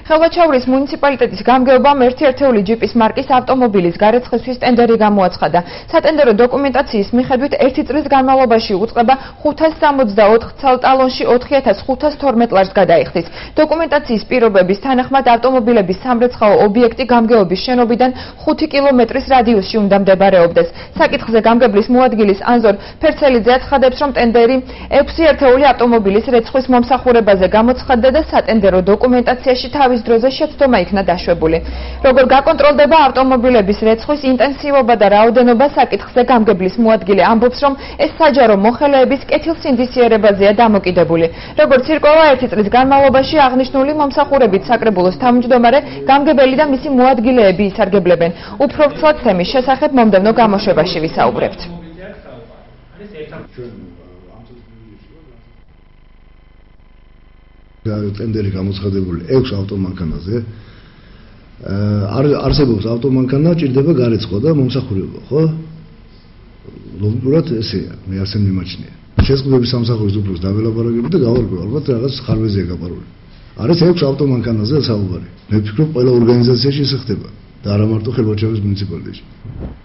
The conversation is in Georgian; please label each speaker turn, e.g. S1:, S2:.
S1: ხელვაჩაურის მუნიციპალიტეტის გამგეობამ ერთი-ერთეული ჯიპის მარკის ავტომობილის გარეცხისთვის ტენდერი გამოაცხადა. სატენდერო დოკუმენტაციის მიხედვით 1 წლის განმავლობაში უწყება 564 ცალ ტალონში 4512 ლარს გადაიხდის. დოკუმენტაციის პირობების თანახმად ავტომობილების სამრეცხაო ობიექტი გამგეობის შენობიდან 5 კილომეტრის რადიუსში უნდა მდებარეობდეს. საკითხზე გამგებლის მოადგილის ანზორ ფერცელიძე აცხადებს, რომ ტენდერი 6 ერთეული ავტომობილის რეცხვის მომსახურებაზე გამოცხადდა და სატენდერო დოკუმენტაციაში თავის დროზე შეცდომა იქნა დაშვებული. როგორ გაკონტროლდება ავტომობილების რეცხვის ინტენსივობა და რაოდენობა, საკითხზე გამგებლის მოადგილე ამბობს, რომ ეს საჯარო მოხელეების კეთილსინდისიერებაზეა დამოკიდებული. როგორც ირკვევა, 1 წლის განმავლობაში აღნიშნული მომსახურებით საკრებულოს თავმჯდომარე, გამგებელი და მისი მოადგილეები ისარგებლებენ. უფრო ვრცლად თემის შესახებ მომდევნო გამოშვებაში ვისაუბრებთ.
S2: ტენდერი გამოცხადებული 6 ავტომანქანაზე. არსებობს ავტომანქანა, ჭირდება გარეცხვა და მომსახურება, ხო? ლოგიკურად ესეა, მე ასე მიმაჩნია. შეზღუდვების სამსახურის უფროს დაველაპარაკები და გავარკვევ, ალბათ რაღაც ხარვეზეა გაპარული. არის 6 ავტომანქანაზე საუბარი. მე ვფიქრობ, ყველა ორგანიზაციაში ისე ხდება და არა მარტო ხელვაჩაურის მუნიციპალიტეტში.